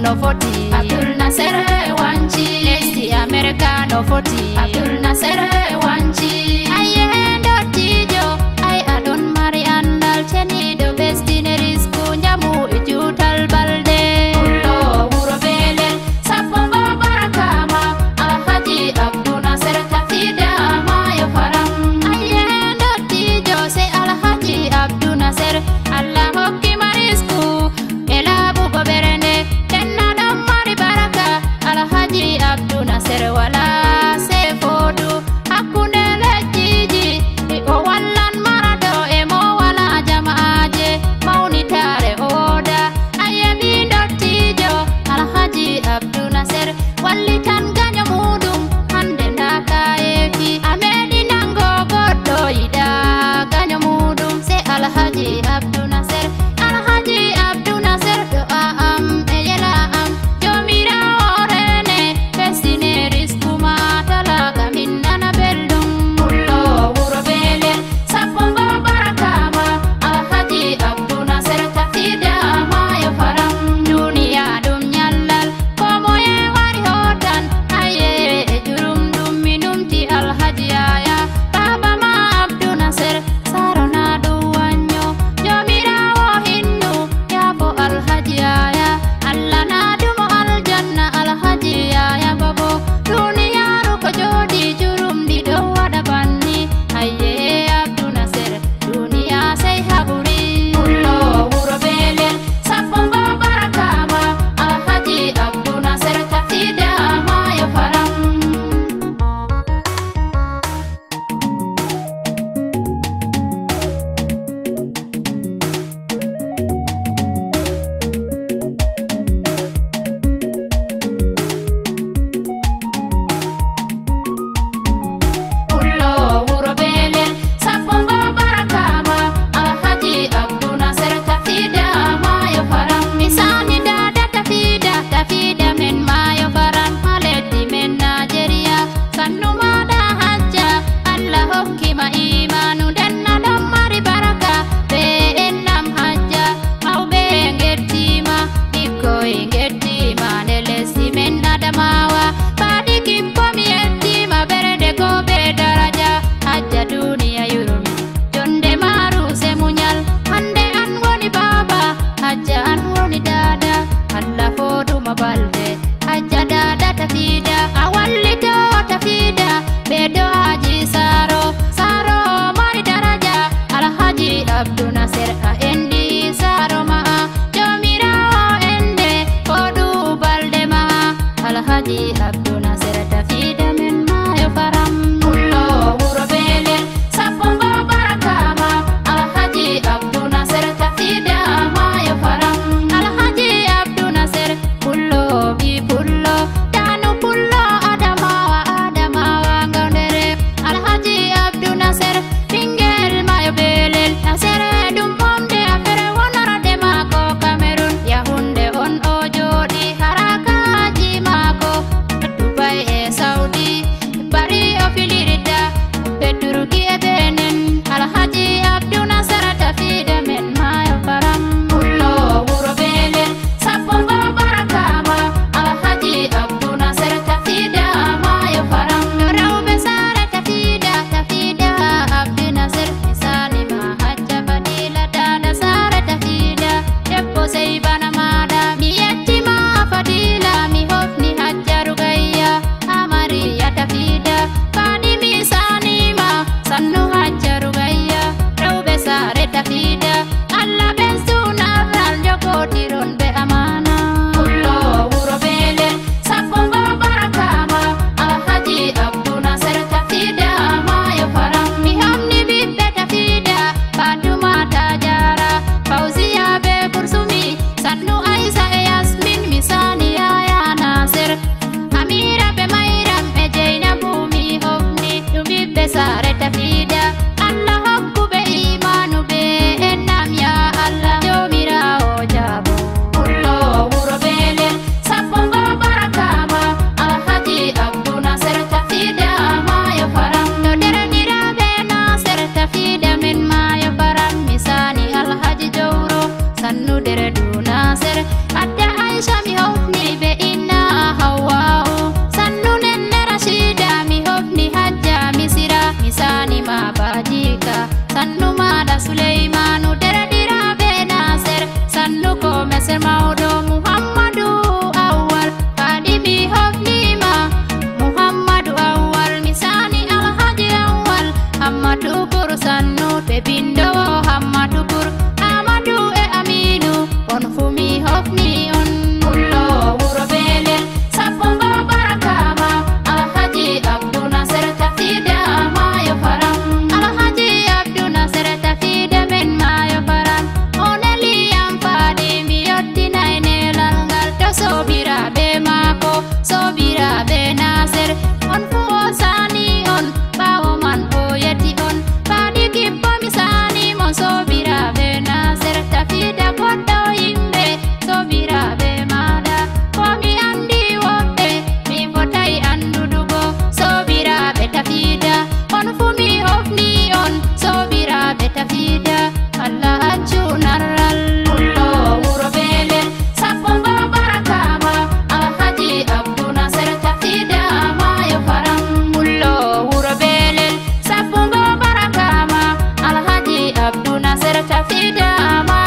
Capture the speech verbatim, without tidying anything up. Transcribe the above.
no foti Abdul Nasser wanchi Lesti America no foti Abdul Nasser wanchi Aye dotijo ay adon mari andal cheni do bestineris kunjamu ijutal balde Ullo wuro belel sappo barakama Alhaji Abdul Nasser tafida mayo faram Aye dotijo se Alhaji Abdul Nasser Allah hokki marisku ela bugo berende tenna dam mari baraka Alhaji Abdul Nasser wala se fodu hakune lejiji o wallan marado e mo wala jamaaje maunitare oda ayemi dottijo Alhaji Abdul Nasser wallitan ganyo mudum hande ndaka efi amedi nango goddo ida ganyo mudum se Alhaji Abdul Nasser Alhaji Abdul Nasser do am ejela am jomira orene fesine riskuma talaga minnana beldum ullo wuro belel sappo barakama Alhaji Abdul Nasser tafida mayo faram duniya dum nyallal komoye wari hotan aye jurum dum minumti Alhaji aya baba ma Abdul Nasser sarona duwanyo jomira wo hinnu yafo Alhaji aya Allah na dumo aljanna Alhaji aya babo duniyaru ko jodi jurum di do wada banni aye Abdul Nasser duniya say haburi ullo wuro belel sappo barakama Alhaji Abdul Nasser tafida mayo faram Ullo wuro belel sappo barakama Alhaji Abdul Nasser tafida mayo faram misani dada tafida tafida men mayo faram haledi men Nigeria sannu mada hajja Allah hokki ma imanu denna dam mari baraka be ennam hajja mawbe ngettima ikko ngettima nelesi men adamawa badi kimpo mi yettima berende ko be daraja hajja duniya yurumi jonde maru se munyal hande an woni baba hajja an woni dada Allah foduma balde hajja dada tafida awallito tafida bedo haji saro saro mari daraja Alhaji Abdul Nasser a endi saro ma jomira ende fodu balde ma Alhaji Abdul Nasser tafida men mayo faram ullo wuro belel sappo barakama Alhaji Abdul Nasser tafida mayo faram Alhaji Abdul Nasser pullo bi pullo danu pullo adamawa adamawa ngondere Alhaji Abdul Nasser tingel mayo belel Nasser dum pomde afere wonarade mako Cameroon Yahunde on o jodi haraka haji mako Dubai e Saudi bari o filirida Peturuki e Benin Alhaji Abdul Nasser tafida men mayo faram ullo wuro belel sappo barakama Alhaji Abdul Nasser tafida mayo faram rawbe sare tafida tafida Abdul Nasser misali ma hajja fadila dada sare tafida debbo sei bana mada mi yettima fadila mi hofni hajja rugayya amariya tafida fadi misani ma sannu hajja rugayya rawbe sare tafida Allah besuna ral jogotiron be amana ullo wuro belel sappo barakama Alhaji Abdul Nasser tafida mayo faram mi hamni bibbe tafida Fatuma Tajara Fauziya be kursumi sannu Aisa e Yasmin misani ya Nasser Amira be Mayram e Jainabu mi hofni dum bibbe sare tafida Allah hokku be imanu be ennam ya Allah jomira o jabo ullo wuro belel sappo barakama Alhaji Abdul Nasser tafida mayo faram do deranira be Nasser tafida men mayo faram misani Alhaji Jawro sannu dere du Nasser adda Aisha mi hofni sannu maɗa Suleymanu derɗiraɓe Nasir sannu ko meser mawɗo Muhammadu Awwal faɗimi hofnima Muhammadu Awwal misani Alhaji Awwal Hamma Tukur sannu ɓe bindowo Hamma Tukur Amadou e Aminu on fumi hofni on pullo wuro Belel sappongo barakama Alhaji Abdou Nasir tafida mayo faram Alhaji Abdou Nasir tafida men mayo faram oneliyam faɗi mi yottinay nelal ngal to sobiraɓe mako sobiraɓe Nasir on fu o sani on ɓawo man o yetti on faɗi kibbo mi sani mon sobiraɓe Nasir tafida goɗɗo yimɓe sobiraɓe maɗa komi andi woɓɓe mi fotai andudugo sobiraɓe tafida on fu mi hofni on sobiraɓe tafida Allah accu narral pullo wuro Belel sappongo barakama Alhaji Abdou Nasir tafida mayo faram pullo wuro Belel sappongo barakama Alhaji Abdou Nasir tafida